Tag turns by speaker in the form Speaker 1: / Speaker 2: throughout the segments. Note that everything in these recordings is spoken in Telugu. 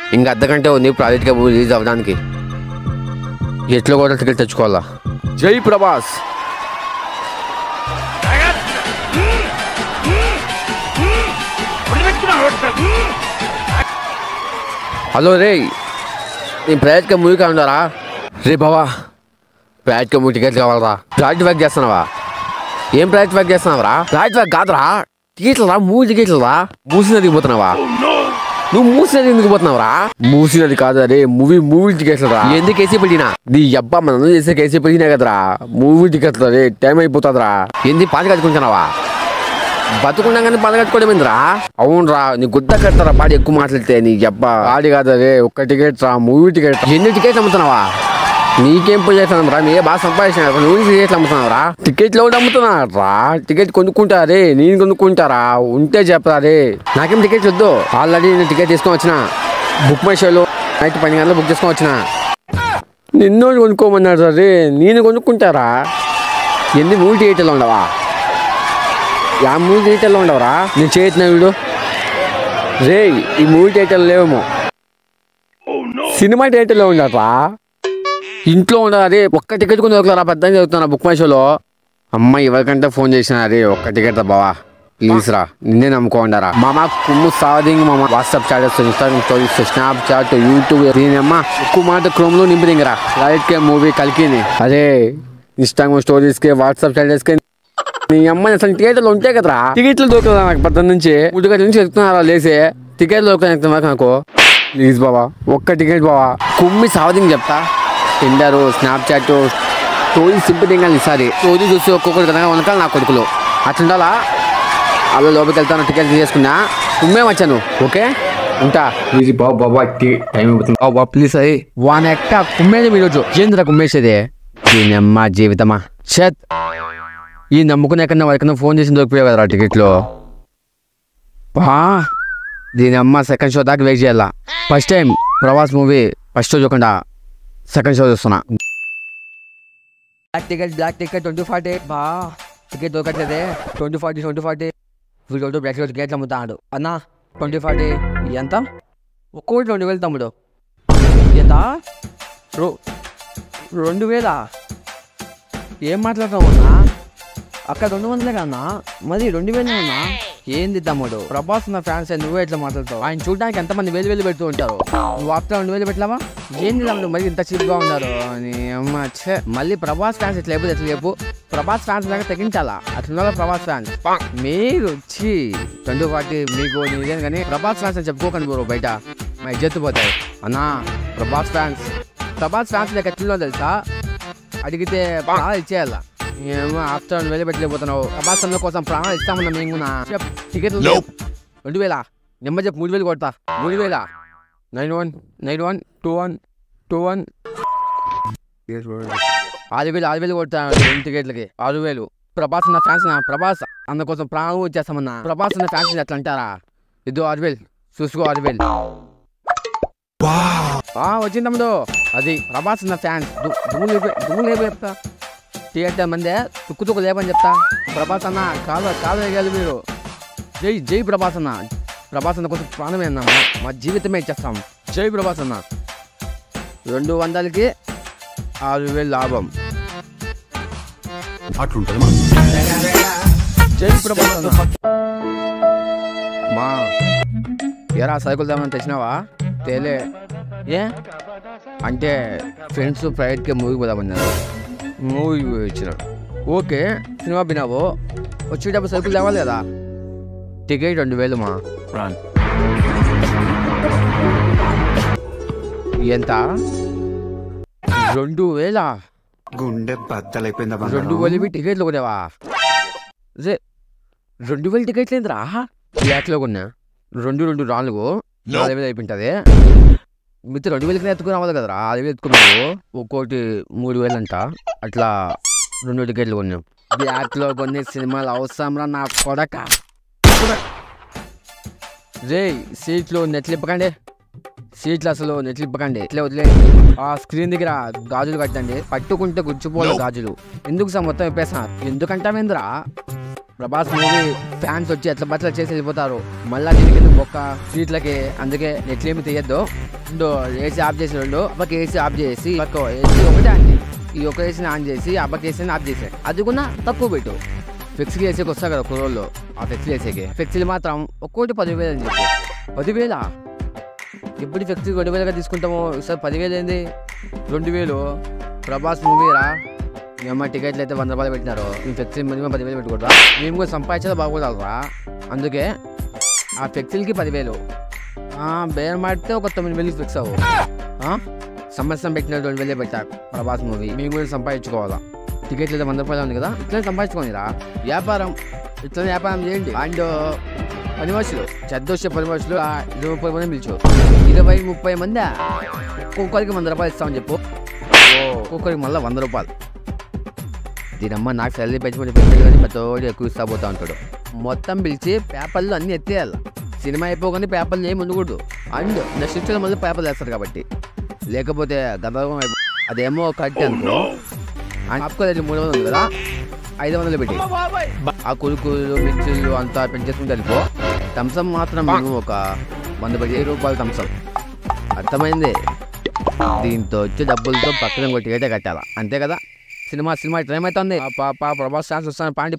Speaker 1: ఇంకా అర్ధగంట ఉంది ప్రాజెక్ట్గా రిలీజ్ అవ్వడానికి. ఎట్లో కూడా టికెట్ తెచ్చుకోవాలా. జై ప్రభాస్. హలో రే, నేను ప్రాజెక్ట్గా మూవీ కావాలరా రే బావా. ప్రాజెక్ట్గా మూవీ టికెట్ కావాలరా. ప్రాజెక్ట్ వర్క్ చేస్తున్నావా? ఏం ప్రాజెక్ట్ వర్క్ చేస్తున్నావరా? ప్రాజెక్ట్ వర్క్ కాదురా, టికెట్లు రా, మూవీ టికెట్లు రా. మూసినది పోతున్నావా నువ్వు? మూసినది ఎందుకు పోతున్నావురా? మూసినది కాదు రే, మూవీ టికెట్లు రా. ఎందుకు కేసీ పెట్టినా నీ అబ్బా మనం చేసే కేసీ పెట్టినా కదరా. మూవీ టికెట్లు రే, టైం అయిపోతుందిరా. ఎందుకు పాట కట్టుకుంటున్నావా? బతుకున్నా కానీ పాట కట్టుకోవడం ఏందిరా? అవునరా, నీ గుద్ద కడతారా పాట ఎక్కువ మాట్లాడితే. నీ అబ్బా పాడి కాదు రే, ఒక్క టికెట్ రా, మూవీ టికెట్. ఎన్ని టికెట్లు అమ్ముతున్నావా? నీకేం పోయి చేస్తున్నాం రా, నువ్వే బాగా సంపాదించిన. నువ్వు టికెట్లు అమ్ముతున్నావు రా? టికెట్లు ఎవరు అమ్ముతున్నారా రా? టికెట్ కొనుక్కుంటారే, నేను కొనుక్కుంటారా? ఉంటే చెప్పరా రే. నాకేం టికెట్ వద్దు, ఆల్రెడీ నేను టికెట్ తీసుకొని వచ్చిన. బుక్ మై షోలో నైట్ 10 గంటలకు బుక్ చేసుకొని వచ్చిన. నిన్నో కొనుక్కోమన్నాడు రా రే, నేను కొనుక్కుంటారా? ఎన్ని మూవీ థియేటర్లో ఉండవా? యా మూవీ థియేటర్లో ఉండవరా? నేను చేసిన వీడు రే, ఈ మూవీ థియేటర్లో లేవేమో, సినిమా థియేటర్లో ఉండరా? ఇంట్లో ఉండరా రే? ఒక్క టికెట్ కొని దొరకరా? పెద్ద చదువుతున్నా బుక్ మై షోలో. అమ్మాయి ఎవరికంటే ఫోన్ చేసిన రే, ఒక్క టికెట్ రా బావా ప్లీజ్ రా, నిన్నే నమ్ముకోండారా. మామ కుమ్ము సాధింగ్ మామ. WhatsApp chatters, Instagram stories, Snapchat, YouTube, దీనమ్మా ఎక్కువ మాట క్రోమ్లో నింపిదింగరా. రైట్కే మూవీ కలికిని అరే, ఇన్స్టాగ్రామ్ స్టోరీస్కి, వాట్సాప్ చాటర్స్కి నీ అమ్మాయి అసలు థియేటర్లో ఉంటాయి కదరా. టికెట్లు దొరకదా నాకు? పద్ధతి నుంచి ఉడిగట్ల నుంచి చెప్తున్నారా లేసే టికెట్లు దొరకదు నాకు. ప్లీజ్ బావా ఒక్క టికెట్ బావా. కుమ్మి సావదింగ్ చెప్తా. Tender, Snapchat, story simple ఇంకా ఈసారి స్టోరీ చూసి ఒక్కొక్కటి కనుక వనకాలి నా కొడుకులు అట్లుండాలా. అలా లోపలికి వెళ్తాను, టికెట్ తీసుకున్నా, కుమ్మే వచ్చాను. ఓకే ఉంటా. ప్లీజ్ బాబు బాబా టైం అయిపోతుంది బాబా ప్లీజ్. అది వాన్ ఎక్క కుమ్మేది ఈరోజు. ఏందిరా కుమ్మేసేది? దీని అమ్మ జీవితమా షత్. ఈ నమ్ముకుని ఎక్కడన్నా ఫోన్ చేసి దొరికిపోయావు కదరా టికెట్లు. బా దీని అమ్మ సెకండ్ షో దాకా వెయిట్ చేయాలా. First time Prabhas movie first show చూడకుండా సెకండ్ షో చూస్తున్నా. బ్లాక్ టికెట్ 2040 బా. టికెట్ దొరకట్లేదే. 2040 వీళ్ళు బ్లాక్ టికెట్లు అమ్ముతాడు అన్నా. 2040 ఎంత? ఒక్కొక్కటి 2000 తమ్ముడు. ఎంత? 2000? ఏం మాట్లాడతావు అన్నా? అక్కడ 200 కన్నా మరి 2000 అన్నా. ఏంది తమ్ముడు? ప్రభాస్ నా ఫ్యాన్స్ నువ్వే ఎట్లా మాట్లాడతావు? ఆయన చూడడానికి ఎంతమంది వేలు పెడుతూ ఉంటారు, నువ్వు ఆప్తా 2000 పెట్టలేవా? ఏంది తమ్ముడు మరి ఇంత చీప్గా ఉన్నారు అని అమ్మ. మళ్ళీ ప్రభాస్ ఫ్యాన్స్ ఎట్లా లేకపోతే ఎట్లా చెప్పు? ప్రభాస్ ఫ్యాన్స్ లాగా తగ్గించాలా? అట్లా ప్రభాస్ ఫ్యాన్స్ మీరు వచ్చి 2040 మీకు నీదేం కానీ ప్రభాస్ ఫ్యాన్స్ అని చెప్పుకోకండి బ్రో, బయట మా ఇజ్జత్తు పోతాయి అన్నా. ప్రభాస్ ఫ్యాన్స్ లేక ఎట్లా తెలుసా? అడిగితే ప్రాణాలు ఇచ్చేయాలా. ఏమో ఆఫ్టర్ 2000 పెట్టలేకపోతున్నావు. ప్రభాస్ అన్న కోసం ప్రాణాలు ఇస్తామన్నా మేము కూడా. టికెట్లు 2000 నెంబర్ చెప్పు. 3000 కొడతా. 3000 9121 6000 కొడతా. 2 టికెట్లకి 6000. ప్రభాస్ అన్న ఫ్యాన్స్ ప్రభాస్ అన్న కోసం ప్రాణం ఇచ్చేస్తామన్నా. ప్రభాస్ అన్న ఫ్యాన్స్ ఎట్లా అంటారా? ఇదో 6000 చూసుకో. 6000 వచ్చింది తమ్ముడు. అది ప్రభాస్ అన్న ఫ్యాన్స్ దుమ్ము చెప్తా. థియేటర్ మందే తుక్కు లేపని చెప్తా. ప్రభాస్ అన్న కాదు వేయాలి మీరు. జై ప్రభాస్ అన్న. ప్రభాస్ అన్న కొంచెం ప్రాణమే అన్న, మా జీవితమే ఇచ్చేస్తాం. జై ప్రభాస్ అన్న. 200కి 6000 లాభం. అట్లుంటుంది జై ప్రభాస్ అన్న. మా ఎరా సైకిల్ దామని తెచ్చినావా? తేలే ఏ అంటే ఫ్రెండ్స్ ప్రైవేట్గా మూవీకి పోదామన్నారు. మూవీ వచ్చిన ఓకే. సినిమా బినావు వచ్చేటప్పుడు సరుకులు తేవాలి కదా. టికెట్ 2000 మా. ఎంత? 2000?
Speaker 2: గుండె బద్దలైపోయిందా?
Speaker 1: 2000 టికెట్లు కొనేవా? 2000 టికెట్లు ఏందిరా? బ్లాక్లో కొన్నా. 4 అయిపోయింటుంది. మిగతా 2000 ఎత్తుకుని రావాలి కదరా. 6000 ఎత్తుకున్నావు. ఒక్కోటి 3000 అంట. అట్లా 2 టికెట్లు కొన్నాం. బ్లాక్లో కొన్ని సినిమాలు అవసరంరా నా కొడక. రే సీట్లు నెట్లిప్పకండి. అసలు నెట్లిప్పకండి. ఇట్లా వదిలే. ఆ స్క్రీన్ దగ్గర గాజులు కట్టండి. పట్టుకుంటే గుచ్చిపోలే గాజులు. ఎందుకు సార్ మొత్తం ఇప్పేసా? ఎందుకంటావేంద్రా? ప్రభాస్ మూవీ ఫ్యాన్స్ వచ్చి ఎట్లా బట్టలు చేసి వెళ్ళిపోతారు. మళ్ళీ దీనికి బొక్క సీట్లకి. అందుకే నెట్లేమి తీయద్దు. ఏసీ ఆఫ్ చేసి రెండు అబ్బకి ఏసీ ఆఫ్ చేసి ఏసీ ఒకటే ఆన్ చేసి ఈ ఒక ఏసీని ఆన్ చేసి అబ్బకి ఏసీని ఆఫ్ చేసాడు. అది కూడా తక్కువ పెట్టు. ఫ్లెక్సీలు వేసేకి వస్తా కదా కుర్రోళ్ళు. ఆ ఫ్లెక్సీలు వేసేకి ఫ్లెక్సీలు మాత్రం ఒక్కోటి 10,000 అని చెప్పి 10,000 ఎప్పుడు ఫ్లెక్సీ 2,000గా తీసుకుంటాము. ఈసారి 10,000 ఏంది 2,000. ప్రభాస్ మూవీరా. మేము టికెట్లు అయితే 100 రూపాయలు పెట్టినారు. ఈ ఫ్లెక్సీ మినిమం 10,000 పెట్టుకుంటా. మేము కూడా సంపాదించేది బాగుపడాలరా. అందుకే ఆ ఫ్లెక్సీలకి 10,000 బేరం మాడితే ఒక 9,000 ఫిక్స్ అవ్వు. సంవత్సరం పెట్టిన 2,000 పెట్టా ప్రభాస్ మూవీ. మేము కూడా సంపాదించుకోవాలా. టికెట్లు అయితే 100 రూపాయలు ఉంది కదా, ఇట్లా సంపాదించుకోనిరా. వ్యాపారం ఇట్లా వ్యాపారం చేయండి. అండ్ 10 మనుషులు చెద్దొచ్చే 10 మనుషులు 20-30 మంది పిలిచు. 20-30 మంది ఒక్కొక్కరికి 100 రూపాయలు ఇస్తామని చెప్పు. ఒక్కొక్కరికి మళ్ళీ 100 రూపాయలు. దీనమ్మ నాకు సెలరీ పెంచుకుంటే పెట్టాడు కానీ ప్రతోడు ఎక్కువ ఇస్తా పోతా ఉంటాడు. మొత్తం పిలిచి పేపర్లు అన్నీ ఎత్తేయాలి. సినిమా అయిపోగానే పేపర్లు ఏమి ఉండకూడదు. అండ్ నెక్స్ట్ మళ్ళీ పేపర్లు వేస్తారు కాబట్టి, లేకపోతే గందరగోళం అయిపో. అదేమో కట్టి అనుకో ఆపుకోలేదు. 300 ఉంది కదా, 500 పెట్టి ఆ కురుకులు మిర్చిలు అంతా పెంచేసుకుంటే వెళ్ళిపో. థమ్సప్ మాత్రం మేము ఒక 110 రూపాయలు థమ్సప్. అర్థమైంది. దీంతో వచ్చే డబ్బులతో పక్కన ఇంకో టికెటే కట్టాలా. అంతే కదా. సినిమా టైం అవుతుంది. ప్రభాస్ ఛాన్స్ వస్తాను. పాండి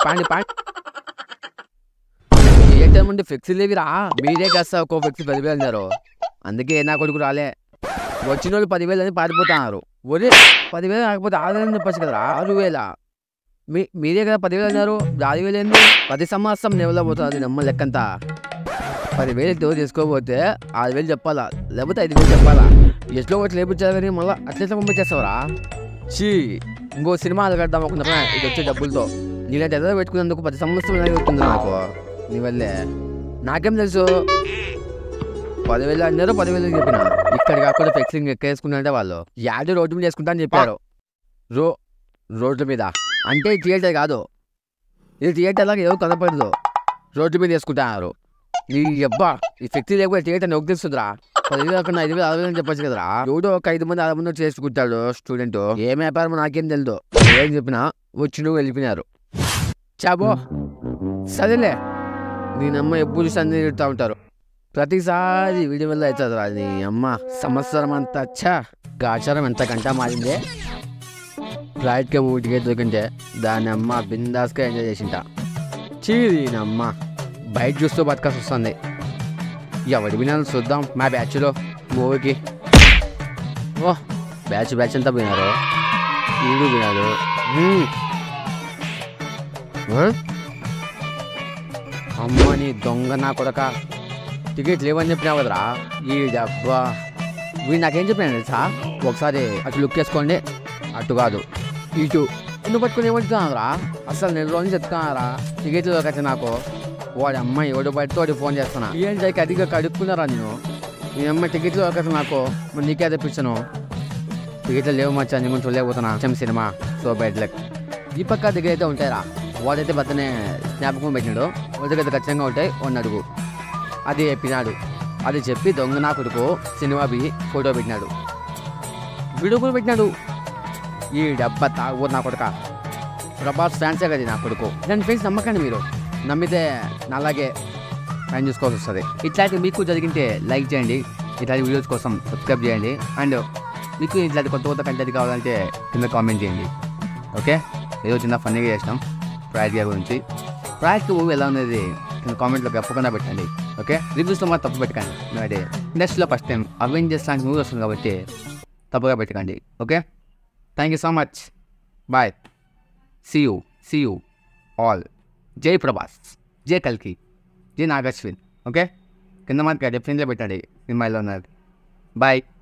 Speaker 1: థియేటర్ నుండి ఫ్లెక్సీ లేవిరా. మీరే కాస్త ఒక్కో ఫ్లెక్సీ 10,000 అన్నారు. అందుకే నా కొడుకు రాలే. వచ్చిన వాళ్ళు 10,000 అని పారిపోతున్నారు. ఒరే 10,000 కాకపోతే 6,000 చెప్పచ్చు కదరా. 6,000 మీరే కదా 10,000 అన్నారు. 6,000 ఏంది? 10 సంవత్సరం నెవలో పోతుంది నమ్మ లెక్కంతా. 10,000 డోర్ చేసుకోకపోతే 6,000 చెప్పాలా, లేకపోతే 5,000 చెప్పాలా. ఎట్లో ఒకటి లేపించారు కానీ మళ్ళీ అట్లెట్లా పంపించేస్తావరా. ఇంకో సినిమా కడదాం అనుకున్నా. ఇది వచ్చే డబ్బులతో నీలాంటి ఎదురు పెట్టుకున్నందుకు 10 సంవత్సరం అవుతుంది నాకు. నీ వల్లే. నాకేం తెలుసు 10,000 అన్నారు. 10,000 చెప్పిన. ఇక్కడ కాకుండా ఫ్లెక్సింగ్ ఎక్కేసుకుంటే వాళ్ళు యాడ్ రోడ్డు మీద వేసుకుంటా అని చెప్పారు. రోడ్ల మీద అంటే థియేటర్ కాదు. ఇది థియేటర్ లాగా ఎవరు కనపడదు. రోడ్డు మీద వేసుకుంటున్నారు. ఈ అబ్బా ఈ ఫ్లెక్సీ లేకపోతే థియేటర్ నొక్కి తెలుస్తుందిరా. 10,000 కాకుండా 5,000 6,000 చెప్పచ్చు కదరా. ఎవడో ఒక 5 మంది 6 మంది చేసుకుంటాడు స్టూడెంట్. ఏం వ్యాపారం నాకేం తెలుదు. ఏం చెప్పినా వచ్చి నువ్వు వెళ్ళిపోయినారు. చాబో సరేలే. నేనమ్మ ఎప్పుడు సంది తిడుతూ ఉంటారు. ప్రతిసారి వీడి వల్ల అవుతుంది రా. నీ అమ్మ సంవత్సరం అంతా గాచారం ఎంత గంట మారిందే. ఫ్లైట్కి టికెట్ దొరికింటే దాని అమ్మ బిందాస్గా ఎంజాయ్ చేసింటా. చీదీనమ్మ బయట చూస్తూ బతకాల్సి వస్తుంది. ఎవరి వినాలి చూద్దాం. మా బ్యాచ్లో మూవీకి బ్యాచ్ అంతా పోయినారు. వీడు వినాడు. అమ్మని దొంగ నా కొడక. టికెట్ లేవని చెప్పినావు కదరా. ఈ డబ్బా వీడు నాకేం చెప్పినా తెలుసా. ఒకసారి అటు లుక్ వేసుకోండి, అటు కాదు ఇటు. నువ్వు పట్టుకుని ఏమంటున్నావురా. అసలు 4 రోజులు చెప్తున్నారా టికెట్లు దొరకచ్చు నాకు. వాడి అమ్మాయి ఎవడు బయటతో వాడికి ఫోన్ చేస్తున్నా. ఏంటి అదిగా కడుక్కున్నారా నేను. నీ అమ్మాయి టికెట్లు దొరకచ్చు నాకు. మరి నీకే తెప్పించాను. టికెట్లు లేవు మచ్చా. నీ ముందు చూడలేకపోతున్నా. సినిమా సో బయటలెక్ ఈ పక్క దగ్గర అయితే ఉంటాయిరా. వాడైతే బతనే జ్ఞాపకం పెట్టినాడు. వాడి దగ్గర ఖచ్చితంగా ఉంటాయి. వాడిని అడుగు. అది చెప్పినాడు. అది చెప్పి దొంగ నా కొడుకు సినిమావి ఫోటో పెట్టినాడు. వీడియో కూడా పెట్టినాడు. ఈ డబ్బా తాగబోదు నా కొడుక. ప్రభాస్ ఫ్యాన్సే కదా నా కొడుకు. దాని ఫేస్ నమ్మకండి. మీరు నమ్మితే అలాగే ఫైన్ చూసుకోవాల్సి వస్తుంది. ఇట్లాంటి మీకు జరిగింటే లైక్ చేయండి. ఇట్లాంటి వీడియోస్ కోసం సబ్స్క్రైబ్ చేయండి. అండ్ మీకు ఇట్లాంటి కొత్త కంటెంట్ కావాలంటే కింద కామెంట్ చేయండి. ఓకే. ఏదో చిన్న ఫన్నీగా చేసినాం ప్రయారిటీ గురించి. ప్రయారిటీ మూవీ ఎలా ఉన్నది కింద కామెంట్లో తప్పకుండా పెట్టండి. ఓకే. రివ్యూస్లో మాత్రం తప్పు పెట్టకండి. ఎందుకంటే ఇండస్ట్రీలో ఫస్ట్ టైం అవెంజర్స్ లాంటి మూవీ వస్తుంది కాబట్టి తప్పుగా పెట్టకండి. Okay. Thank you so much. Bye. See you all. జై ప్రభాస్, జై కల్కి, జై నాగశ్విన్. ఓకే. కింద మాత్రం డెఫినెట్గా పెట్టండి సినిమాలో ఉన్నది. బాయ్.